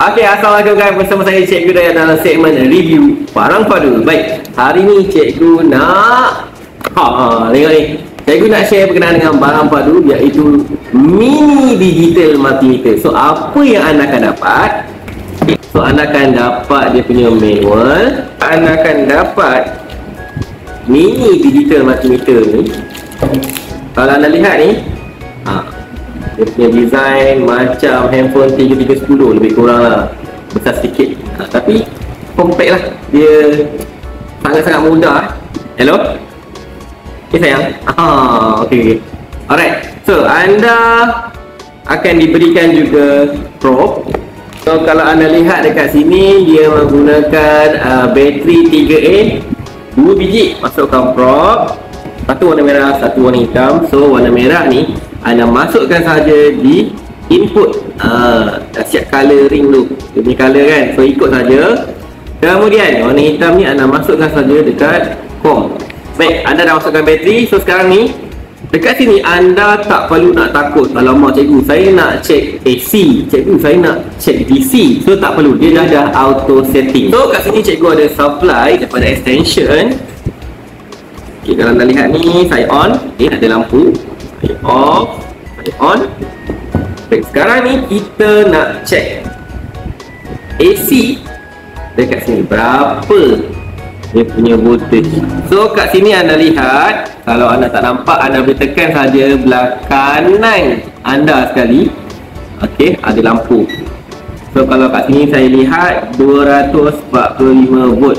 Okey, assalamualaikum guys. Bersama saya Cikgu Dayan dalam segmen review barang padu. Baik, hari ni Cikgu nak tengok ni. Cikgu nak share berkenaan dengan barang padu, iaitu mini digital multimeter. So, apa yang anda akan dapat? So, anda akan dapat dia punya manual. Anda akan dapat mini digital multimeter ni. Kalau anda lihat ni, dia punya design macam handphone 3310, lebih kurang lah, besar sedikit, tapi compact lah. Dia sangat-sangat mudah. Hello? Okay sayang? Okay. Alright, so anda akan diberikan juga probe. So kalau anda lihat dekat sini, dia menggunakan bateri 3A, 2 biji masukkan probe, satu warna merah, satu warna hitam. So warna merah ni anda masukkan saja di input, dah siap coloring tu, dia punya color kan, so ikut saja. Kemudian warna hitam ni anda masukkan saja dekat COM. Baik, anda dah masukkan bateri. So sekarang ni dekat sini anda tak perlu nak takut, alamak cikgu saya nak check AC, cikgu saya nak check DC. So tak perlu, dia dah auto setting. So kat sini cikgu ada supply daripada extension. Okay, kalau anda lihat ni, saya on, ada lampu, saya off, saya on. Baik, sekarang ni kita nak check AC dekat sini berapa dia punya voltage. So kat sini anda lihat, kalau anda tak nampak, anda boleh tekan saja belah kanan anda sekali. Okey, ada lampu. So kalau kat sini saya lihat 245 volt.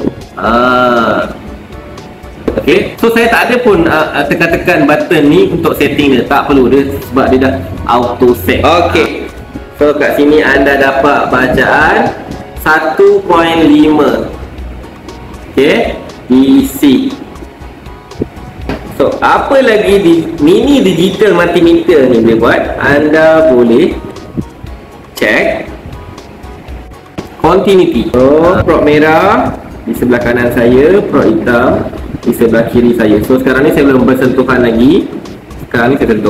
Okay, so saya tak ada pun tekan-tekan button ni untuk setting dia, tak perlu dia, sebab dia dah auto set. Okay, so kat sini anda dapat bacaan 1.5, okay, DC. So apa lagi di mini digital multimeter ni boleh buat? Anda boleh check continuity. So probe merah di sebelah kanan saya, probe hitam di sebelah kiri saya. So sekarang ni saya belum bersentuhan lagi. Sekarang ni saya sentuh.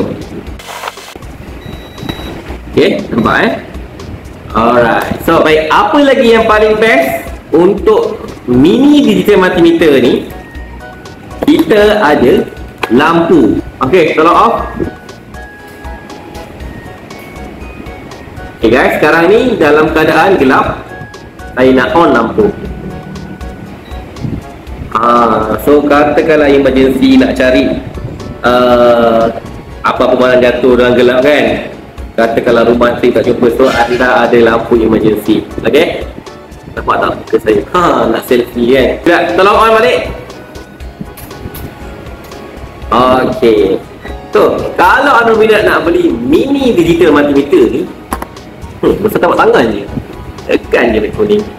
Okay, nampak Alright. So baik, apa lagi yang paling best untuk mini digital multimeter ni? Kita ada lampu. Okay, tolong off. Okay guys, sekarang ni dalam keadaan gelap, saya nak on lampu. So katakanlah emergency nak cari apa-apa barang jatuh dalam gelap kan, katakanlah rumah saya tak jumpa, so anda ada lampu emergency. Okay, nampak tak muka saya? Nak selfie kan? Sekejap, tolong on balik. Okay, so kalau anda bila nak beli mini digital multimeter ni, besar tapak tangan je, tekan je recording.